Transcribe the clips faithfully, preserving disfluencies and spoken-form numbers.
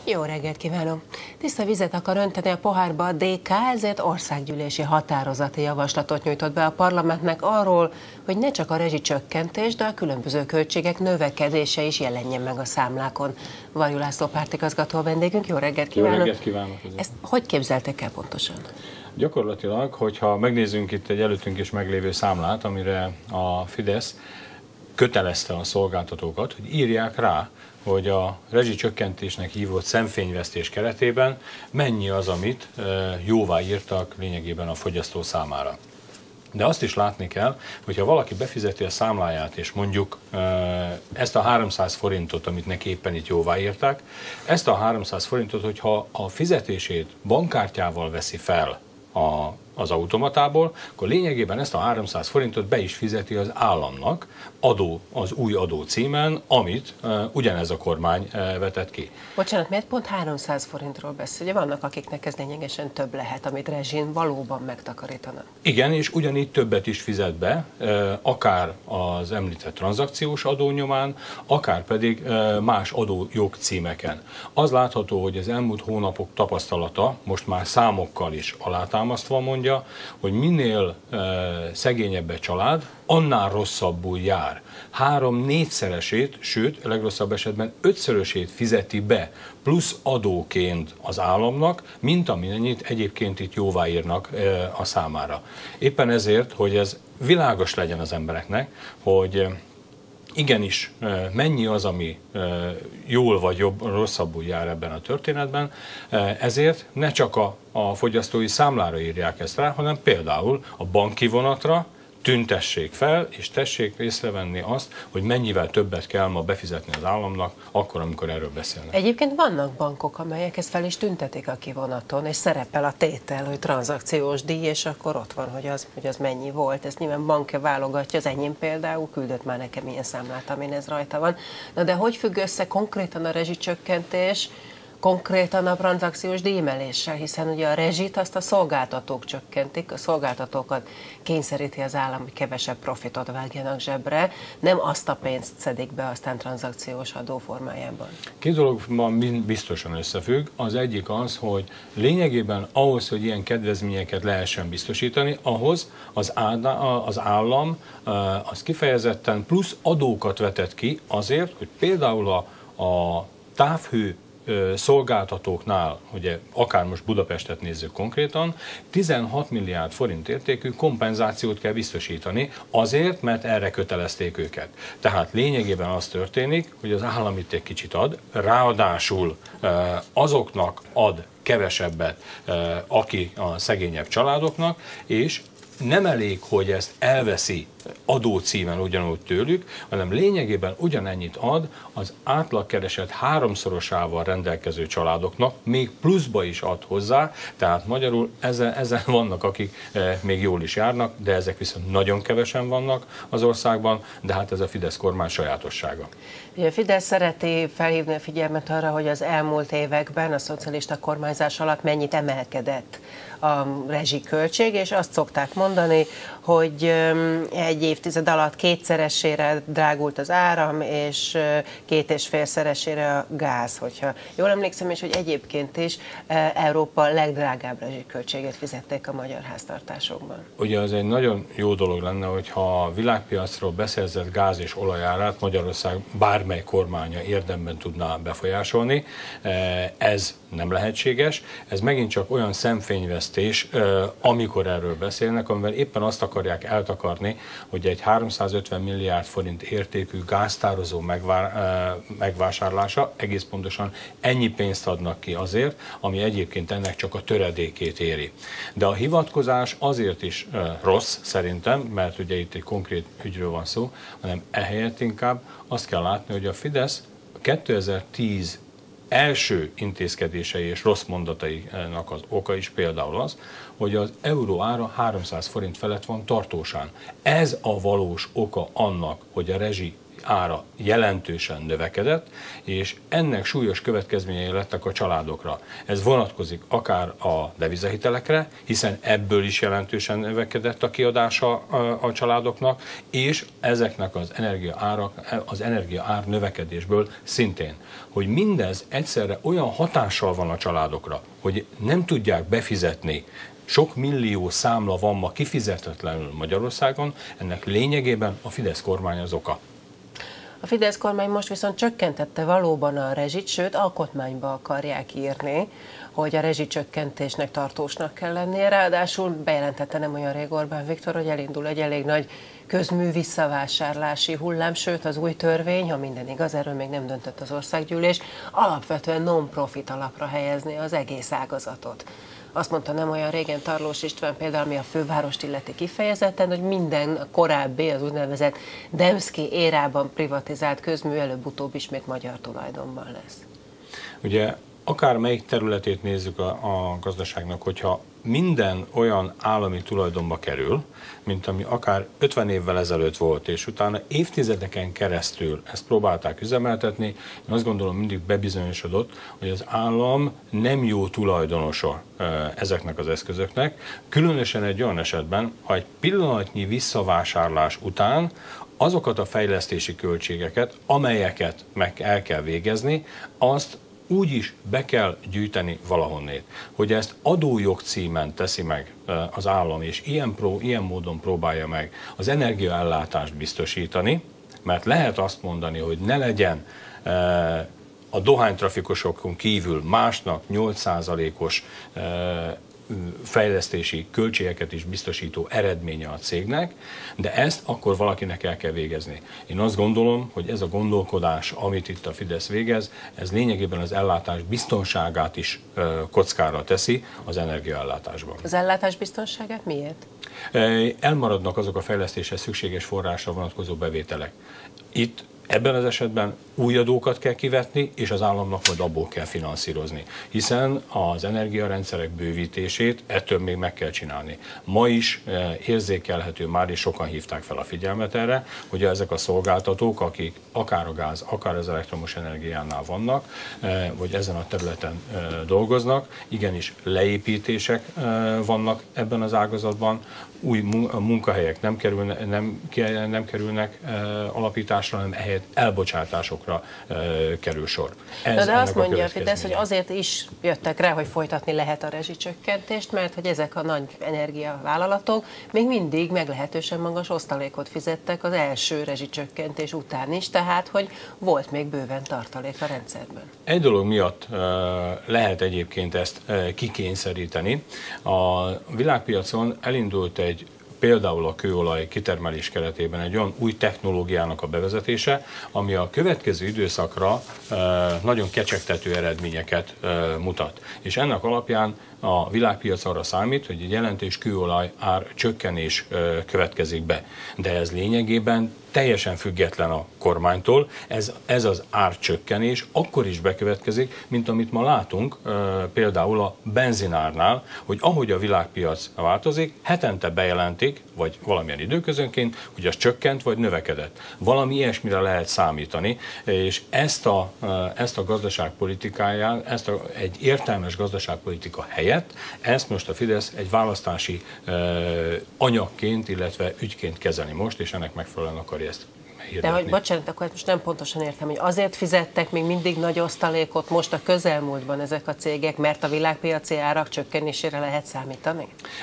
Jó reggelt kívánok! Tiszta vizet akar önteni a pohárba a dé ká, ezért országgyűlési határozati javaslatot nyújtott be a parlamentnek arról, hogy ne csak a rezsicsökkentés, de a különböző költségek növekedése is jelenjen meg a számlákon. Varjú László pártigazgató a vendégünk, jó reggelt kívánok! Jó reggelt kívánok! Ezt hogy képzelték el pontosan? Gyakorlatilag, hogyha megnézzünk itt egy előttünk is meglévő számlát, amire a Fidesz kötelezte a szolgáltatókat, hogy írják rá, hogy a rezsicsökkentésnek hívott szemfényvesztés keretében mennyi az, amit jóvá írtak lényegében a fogyasztó számára. De azt is látni kell, hogyha valaki befizeti a számláját, és mondjuk ezt a háromszáz forintot, amit neki éppen itt jóváírták, ezt a háromszáz forintot, hogyha a fizetését bankkártyával veszi fel a, az automatából, akkor lényegében ezt a háromszáz forintot be is fizeti az államnak adó, az új adó címen, amit uh, ugyanez a kormány uh, vetett ki. Bocsánat, miért pont háromszáz forintról beszél? Ugye vannak, akiknek ez lényegesen több lehet, amit rezsin valóban megtakarítanak. Igen, és ugyanígy többet is fizet be, uh, akár az említett tranzakciós adó nyomán, akár pedig uh, más adójogcímeken. Az látható, hogy az elmúlt hónapok tapasztalata most már számokkal is alátámasztva mondja, hogy minél uh, szegényebb egy család, annál rosszabbul jár. Három-négyszeresét, sőt, a legrosszabb esetben ötszörösét fizeti be, plusz adóként az államnak, mint amennyit egyébként itt jóváírnak e, a számára. Éppen ezért, hogy ez világos legyen az embereknek, hogy igenis mennyi az, ami jól vagy jobb, rosszabbul jár ebben a történetben, ezért ne csak a, a fogyasztói számlára írják ezt rá, hanem például a banki vonatra, tüntessék fel, és tessék észrevenni azt, hogy mennyivel többet kell ma befizetni az államnak, akkor, amikor erről beszélnek. Egyébként vannak bankok, amelyek ezt fel is tüntetik a kivonaton, és szerepel a tétel, hogy tranzakciós díj, és akkor ott van, hogy az, hogy az mennyi volt. Ezt nyilván bank válogatja, az enyém például küldött már nekem ilyen számlát, amin ez rajta van. Na de hogy függ össze konkrétan a rezsicsökkentés, konkrétan a tranzakciós díjemeléssel, hiszen ugye a rezsit azt a szolgáltatók csökkentik, a szolgáltatókat kényszeríti az állam, hogy kevesebb profitot vágjanak zsebre, nem azt a pénzt szedik be aztán tranzakciós adó formájában. Két dologban biztosan összefügg. Az egyik az, hogy lényegében ahhoz, hogy ilyen kedvezményeket lehessen biztosítani, ahhoz az, áll, az állam az kifejezetten plusz adókat vetett ki azért, hogy például a, a távhő szolgáltatóknál, ugye akár most Budapestet nézzük konkrétan, tizenhat milliárd forint értékű kompenzációt kell biztosítani azért, mert erre kötelezték őket. Tehát lényegében az történik, hogy az állam itt egy kicsit ad, ráadásul azoknak ad kevesebbet, aki a szegényebb családoknak, és nem elég, hogy ezt elveszi adócímen ugyanúgy tőlük, hanem lényegében ugyanennyit ad az átlagkereset háromszorosával rendelkező családoknak, még pluszba is ad hozzá, tehát magyarul ezen, ezen vannak, akik e, még jól is járnak, de ezek viszont nagyon kevesen vannak az országban, de hát ez a Fidesz kormány sajátossága. A Fidesz szereti felhívni a figyelmet arra, hogy az elmúlt években a szocialista kormányzás alatt mennyit emelkedett a rezsiköltség, és azt szokták mondani, hogy egy évtized alatt kétszeresére drágult az áram, és két és félszeresére a gáz, hogyha jól emlékszem, és hogy egyébként is Európa legdrágább rezsiköltségét fizették a magyar háztartásokban. Ugye az egy nagyon jó dolog lenne, hogyha a világpiacról beszerzett gáz és olajárát Magyarország bármely kormánya érdemben tudná befolyásolni. Ez nem lehetséges. Ez megint csak olyan szemfényvesztés, amikor erről beszélnek, amivel éppen azt akarják eltakarni, hogy egy háromszázötven milliárd forint értékű gáztározó megvásárlása egész pontosan ennyi pénzt adnak ki azért, ami egyébként ennek csak a töredékét éri. De a hivatkozás azért is rossz szerintem, mert ugye itt egy konkrét ügyről van szó, hanem ehelyett inkább azt kell látni, hogy a Fidesz kétezer-tíz első intézkedései és rossz mondatainak az oka is például az, hogy az euró ára háromszáz forint felett van tartósan. Ez a valós oka annak, hogy a rezsi ára jelentősen növekedett, és ennek súlyos következményei lettek a családokra. Ez vonatkozik akár a devizahitelekre, hiszen ebből is jelentősen növekedett a kiadása a, a családoknak, és ezeknek az energia árak, az energia ár növekedésből szintén. Hogy mindez egyszerre olyan hatással van a családokra, hogy nem tudják befizetni, sok millió számla van ma kifizetetlenül Magyarországon, ennek lényegében a Fidesz kormány az oka. A Fidesz kormány most viszont csökkentette valóban a rezsit, sőt alkotmányba akarják írni, hogy a rezsicsökkentésnek tartósnak kell lennie. Ráadásul bejelentette nem olyan rég Orbán Viktor, hogy elindul egy elég nagy közmű visszavásárlási hullám, sőt az új törvény, ha minden igaz, erről még nem döntött az országgyűlés, alapvetően non-profit alapra helyezni az egész ágazatot. Azt mondta nem olyan régen Tarlós István például, ami a fővárost illeti kifejezetten, hogy minden korábbi, az úgynevezett Demszky érában privatizált közmű előbb-utóbb ismét magyar tulajdonban lesz. Ugye akár melyik területét nézzük a, a gazdaságnak, hogyha minden olyan állami tulajdonba kerül, mint ami akár ötven évvel ezelőtt volt, és utána évtizedeken keresztül ezt próbálták üzemeltetni, én azt gondolom mindig bebizonyosodott, hogy az állam nem jó tulajdonosa ezeknek az eszközöknek, különösen egy olyan esetben, ha egy pillanatnyi visszavásárlás után azokat a fejlesztési költségeket, amelyeket meg el kell végezni, azt úgy is be kell gyűjteni valahonnét. Hogy ezt adójog címen teszi meg az állam, és ilyen, pró, ilyen módon próbálja meg az energiaellátást biztosítani, mert lehet azt mondani, hogy ne legyen a dohánytrafikosokon kívül másnak nyolc százalékos fejlesztési költségeket is biztosító eredménye a cégnek, de ezt akkor valakinek el kell végezni. Én azt gondolom, hogy ez a gondolkodás, amit itt a Fidesz végez, ez lényegében az ellátás biztonságát is kockára teszi az energiaellátásban. Az ellátás biztonságát miért? Elmaradnak azok a fejlesztéshez szükséges forrásra vonatkozó bevételek. Itt ebben az esetben új adókat kell kivetni, és az államnak majd abból kell finanszírozni. Hiszen az energiarendszerek bővítését ettől még meg kell csinálni. Ma is érzékelhető már, és sokan hívták fel a figyelmet erre, hogy ezek a szolgáltatók, akik akár a gáz, akár az elektromos energiánál vannak, vagy ezen a területen dolgoznak, igenis leépítések vannak ebben az ágazatban, új munkahelyek nem kerülnek, nem, nem kerülnek alapításra, hanem ehelyett elbocsátásokra e, kerül sor. Ez de azt mondja a Fidesz, hogy azért is jöttek rá, hogy folytatni lehet a rezsicsökkentést, mert hogy ezek a nagy energiavállalatok még mindig meglehetősen magas osztalékot fizettek az első rezsicsökkentés után is, tehát hogy volt még bőven tartalék a rendszerben. Egy dolog miatt e, lehet egyébként ezt e, kikényszeríteni. A világpiacon elindult egy például a kőolaj kitermelés keretében egy olyan új technológiának a bevezetése, ami a következő időszakra nagyon kecsegtető eredményeket mutat. És ennek alapján a világpiac arra számít, hogy egy jelentős kőolaj ár csökkenés következik be. De ez lényegében teljesen független a kormánytól, ez, ez az árcsökkenés akkor is bekövetkezik, mint amit ma látunk például a benzinárnál, hogy ahogy a világpiac változik, hetente bejelentik, vagy valamilyen időközönként, hogy az csökkent vagy növekedett. Valami ilyesmire lehet számítani, és ezt a, ezt a gazdaságpolitikáján, ezt a, egy értelmes gazdaságpolitika helyett, ezt most a Fidesz egy választási anyagként, illetve ügyként kezeli most, és ennek megfelelően akarja ezt hirdetni. De hogy bocsánat, akkor most nem pontosan értem, hogy azért fizettek még mindig nagy osztalékot most a közelmúltban ezek a cégek, mert a világpiaci árak csökkenésére lehet számítani?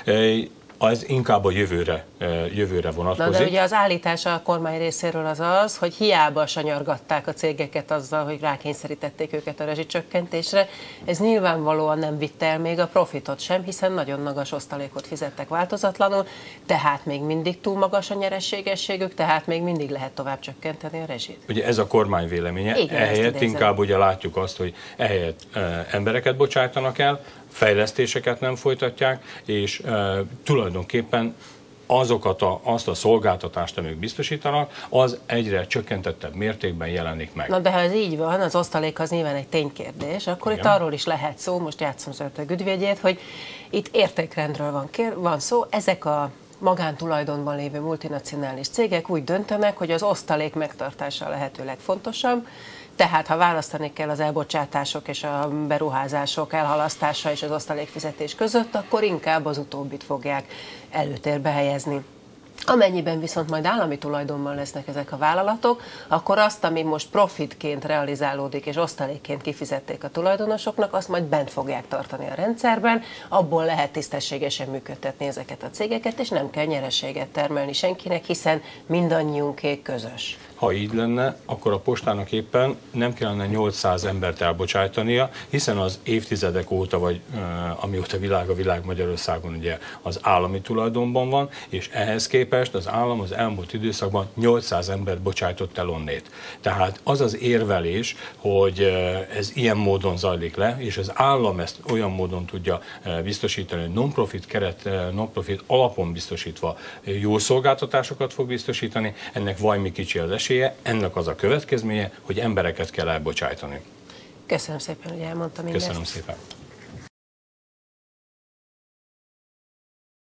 Az inkább a jövőre, jövőre vonatkozik. Na de ugye az állítása a kormány részéről az az, hogy hiába sanyargatták a cégeket azzal, hogy rákényszerítették őket a rezsicsökkentésre. Ez nyilvánvalóan nem vitte el még a profitot sem, hiszen nagyon magas osztalékot fizettek változatlanul, tehát még mindig túl magas a nyereségességük, tehát még mindig lehet tovább csökkenteni a rezsit. Ugye ez a kormány véleménye. Igen, ehelyett inkább ugye látjuk azt, hogy ehelyett e, embereket bocsájtanak el, fejlesztéseket nem folytatják, és e, tulajdonképpen azokat a, azt a szolgáltatást, amit biztosítanak, az egyre csökkentettebb mértékben jelenik meg. Na de ha ez így van, az osztalék az nyilván egy ténykérdés, akkor igen. Itt arról is lehet szó, most játszom az ördög ügyvédjét, hogy itt értékrendről van, kér, van szó, ezek a magántulajdonban lévő multinacionális cégek úgy döntenek, hogy az osztalék megtartása a lehető legfontosabb, tehát ha választani kell az elbocsátások és a beruházások elhalasztása és az osztalékfizetés között, akkor inkább az utóbbit fogják előtérbe helyezni. Amennyiben viszont majd állami tulajdonban lesznek ezek a vállalatok, akkor azt, ami most profitként realizálódik és osztalékként kifizették a tulajdonosoknak, azt majd bent fogják tartani a rendszerben, abból lehet tisztességesen működtetni ezeket a cégeket, és nem kell nyereséget termelni senkinek, hiszen mindannyiunké közös. Ha így lenne, akkor a postának éppen nem kellene nyolcszáz embert elbocsájtania, hiszen az évtizedek óta, vagy uh, amióta világ a világ Magyarországon ugye az állami tulajdonban van, és ehhez képest az állam az elmúlt időszakban nyolcszáz embert bocsájtott el onnét. Tehát az az érvelés, hogy uh, ez ilyen módon zajlik le, és az állam ezt olyan módon tudja uh, biztosítani, hogy non-profit keret, uh, non-profit alapon biztosítva uh, jó szolgáltatásokat fog biztosítani, ennek vajmi kicsi az esélye, ennek az a következménye, hogy embereket kell elbocsájtani. Köszönöm szépen, hogy elmondtam mindezt. Köszönöm szépen.